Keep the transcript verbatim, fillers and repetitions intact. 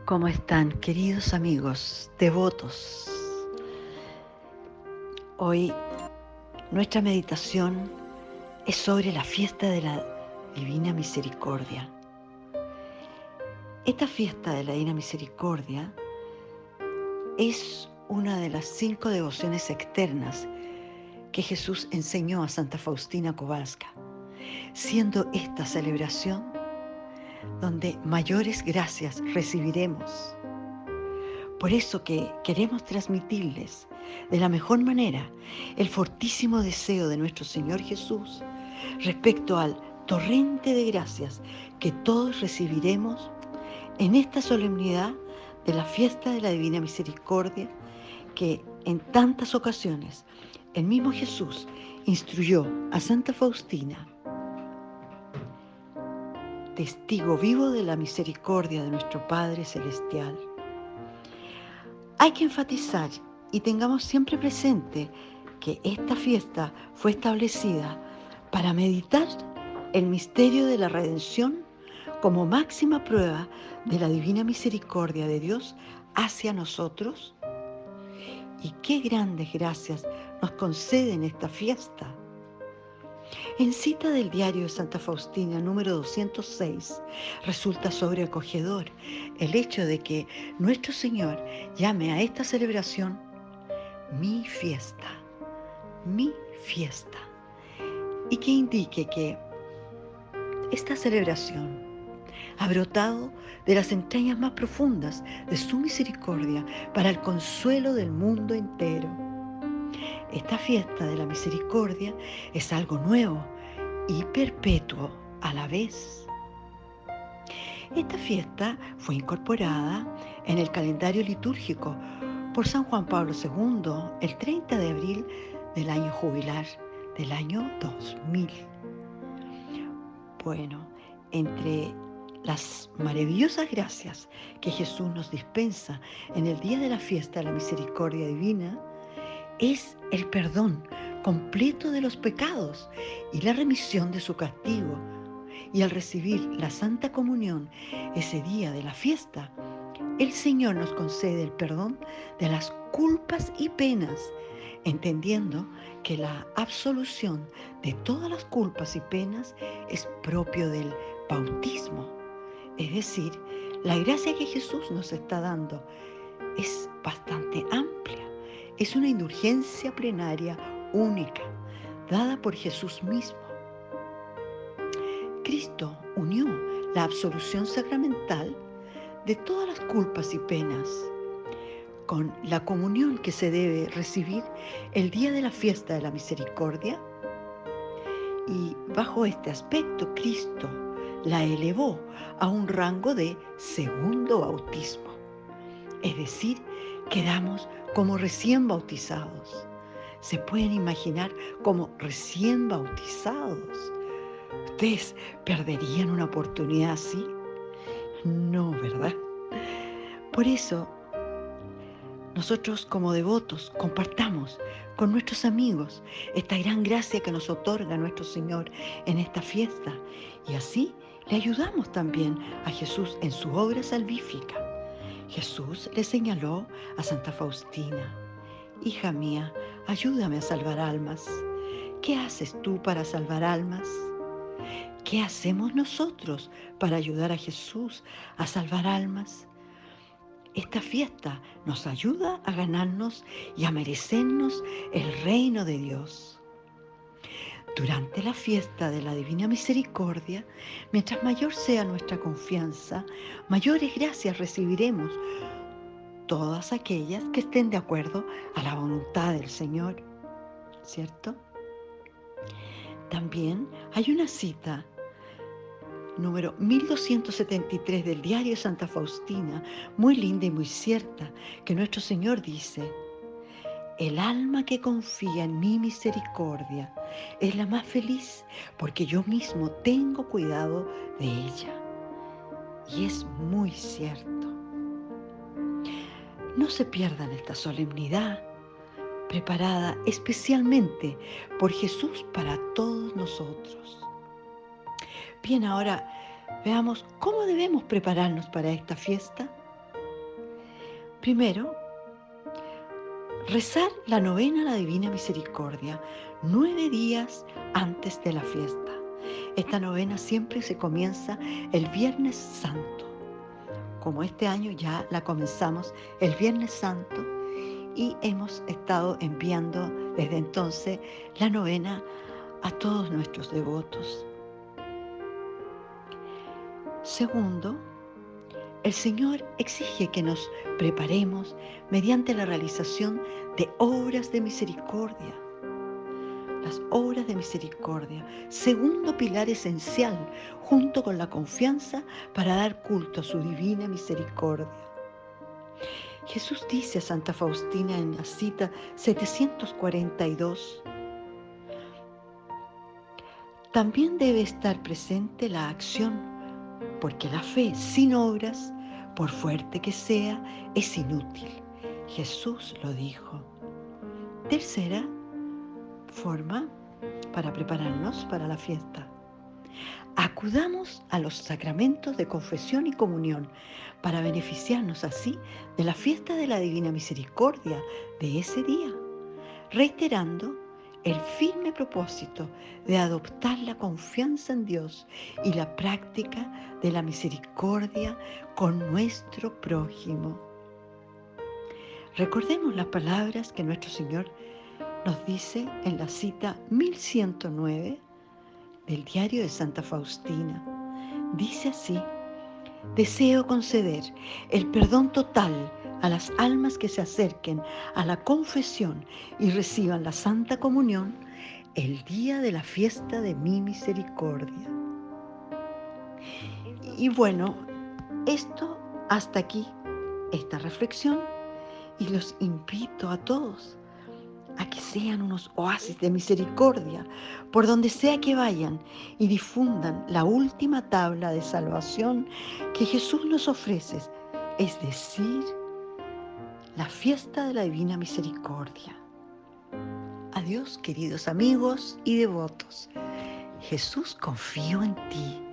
¿Cómo están, queridos amigos devotos? Hoy nuestra meditación es sobre la fiesta de la Divina Misericordia. Esta fiesta de la Divina Misericordia es una de las cinco devociones externas que Jesús enseñó a Santa Faustina Kowalska, siendo esta celebración donde mayores gracias recibiremos. Por eso que queremos transmitirles de la mejor manera el fortísimo deseo de nuestro Señor Jesús respecto al torrente de gracias que todos recibiremos en esta solemnidad de la fiesta de la Divina Misericordia, que en tantas ocasiones el mismo Jesús instruyó a Santa Faustina, testigo vivo de la misericordia de nuestro Padre Celestial. Hay que enfatizar y tengamos siempre presente que esta fiesta fue establecida para meditar el misterio de la redención como máxima prueba de la divina misericordia de Dios hacia nosotros. Y qué grandes gracias nos concede en esta fiesta. En cita del diario de Santa Faustina, número doscientos seis, resulta sobreacogedor el hecho de que nuestro Señor llame a esta celebración mi fiesta, mi fiesta, y que indique que esta celebración ha brotado de las entrañas más profundas de su misericordia para el consuelo del mundo entero. Esta fiesta de la misericordia es algo nuevo y perpetuo a la vez. Esta fiesta fue incorporada en el calendario litúrgico por San Juan Pablo segundo el treinta de abril del año jubilar del año dos mil. Bueno, entre las maravillosas gracias que Jesús nos dispensa en el día de la fiesta de la misericordia divina es el perdón completo de los pecados y la remisión de su castigo. Y al recibir la Santa Comunión ese día de la fiesta, el Señor nos concede el perdón de las culpas y penas, entendiendo que la absolución de todas las culpas y penas es propio del bautismo. Es decir, la gracia que Jesús nos está dando es bastante amplia. Es una indulgencia plenaria única, dada por Jesús mismo. Cristo unió la absolución sacramental de todas las culpas y penas con la comunión que se debe recibir el día de la fiesta de la misericordia, y bajo este aspecto Cristo la elevó a un rango de segundo bautismo. Es decir, quedamos como recién bautizados. ¿Se pueden imaginar como recién bautizados? ¿Ustedes perderían una oportunidad así? No, ¿verdad? Por eso, nosotros como devotos compartamos con nuestros amigos esta gran gracia que nos otorga nuestro Señor en esta fiesta, y así le ayudamos también a Jesús en su obra salvífica. Jesús le señaló a Santa Faustina: hija mía, ayúdame a salvar almas. ¿Qué haces tú para salvar almas? ¿Qué hacemos nosotros para ayudar a Jesús a salvar almas? Esta fiesta nos ayuda a ganarnos y a merecernos el reino de Dios. Durante la fiesta de la Divina Misericordia, mientras mayor sea nuestra confianza, mayores gracias recibiremos, todas aquellas que estén de acuerdo a la voluntad del Señor, ¿cierto? También hay una cita número mil doscientos setenta y tres del diario de Santa Faustina, muy linda y muy cierta, que nuestro Señor dice: el alma que confía en mi misericordia es la más feliz, porque yo mismo tengo cuidado de ella. Y es muy cierto. No se pierdan esta solemnidad, preparada especialmente por Jesús para todos nosotros. Bien, ahora veamos cómo debemos prepararnos para esta fiesta. Primero, rezar la novena a la Divina Misericordia, nueve días antes de la fiesta. Esta novena siempre se comienza el Viernes Santo. Como este año ya la comenzamos el Viernes Santo y hemos estado enviando desde entonces la novena a todos nuestros devotos. Segundo, el Señor exige que nos preparemos mediante la realización de obras de misericordia. Las obras de misericordia, segundo pilar esencial, junto con la confianza para dar culto a su divina misericordia. Jesús dice a Santa Faustina en la cita setecientos cuarenta y dos, también debe estar presente la acción, porque la fe sin obras, por fuerte que sea, es inútil. Jesús lo dijo. Tercera forma para prepararnos para la fiesta. Acudamos a los sacramentos de confesión y comunión para beneficiarnos así de la fiesta de la Divina Misericordia de ese día, reiterando el firme propósito de adoptar la confianza en Dios y la práctica de la misericordia con nuestro prójimo. Recordemos las palabras que nuestro Señor nos dice en la cita mil ciento nueve del diario de Santa Faustina. Dice así: deseo conceder el perdón total a las almas que se acerquen a la confesión y reciban la Santa Comunión el día de la fiesta de mi misericordia. Y bueno, esto hasta aquí, esta reflexión, y los invito a todos a que sean unos oasis de misericordia por donde sea que vayan y difundan la última tabla de salvación que Jesús nos ofrece, es decir, la fiesta de la Divina Misericordia. Adiós, queridos amigos y devotos. Jesús, confío en ti.